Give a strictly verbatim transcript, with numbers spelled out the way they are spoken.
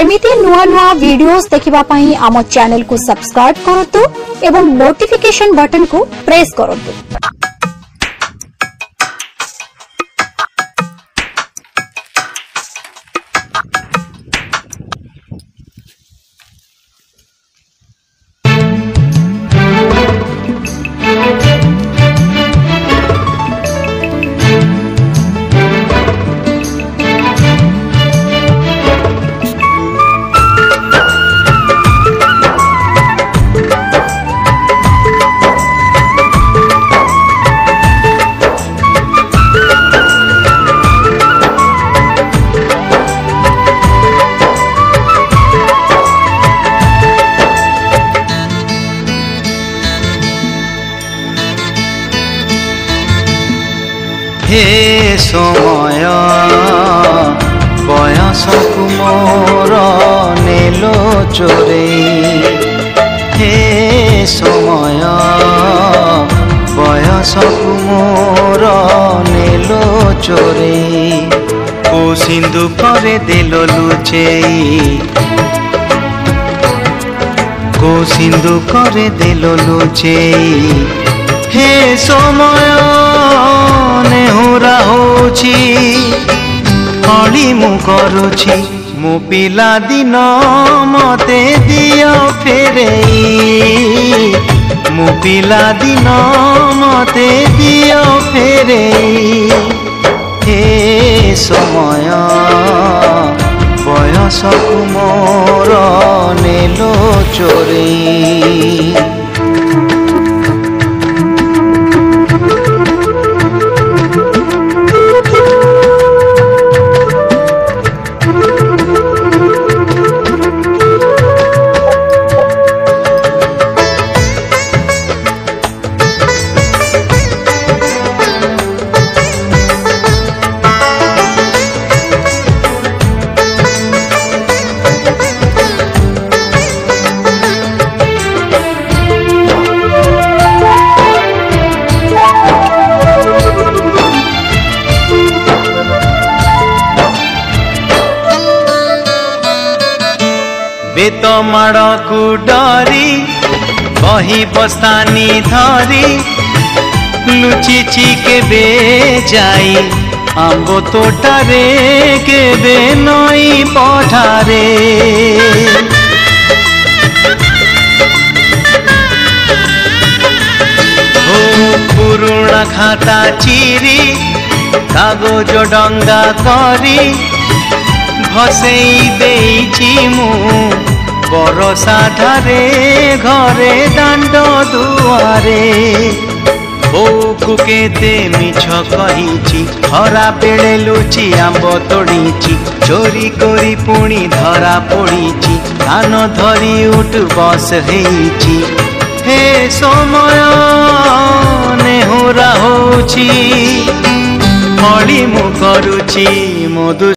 एमिति नुआ नुआ वीडियोस देखिबा पई आम चैनल को सब्सक्राइब करतु एवं नोटिफिकेशन बटन को प्रेस करतु। हे समय बयस मोर नेलो चोरे, हे समय बयस मोर नेलो चोरे, को सिंधु करे देलो लुचेई, को सिंधु करे देलो लुचेई। हे समय नेहुरा होछि हली मु करुछि, मो पिला दिन मते दियो फेरेई, मो पिला दिन मते दियो फेरेई। हे समय बयस मोर नेलो चोरेई। बेत माड़ को डरी बही बस्तानी धरी, लुचिची केबे जाई आंब तोटारे केबे नई पठारे। ओ पुरुणा खाता चिरी कागज डंगा करी, भसेई देइछि मु बरसा धारे घरे दांड दुआरे। बोकु केते मिछ कहिछि हरा बेले लुचि आंब तोड़ीछि, चोरी करी पुणी धरा पड़ीछि, कान धरी उठ बस हेइछि। हे समय नेहुरा होछि हली मु करुछि मधु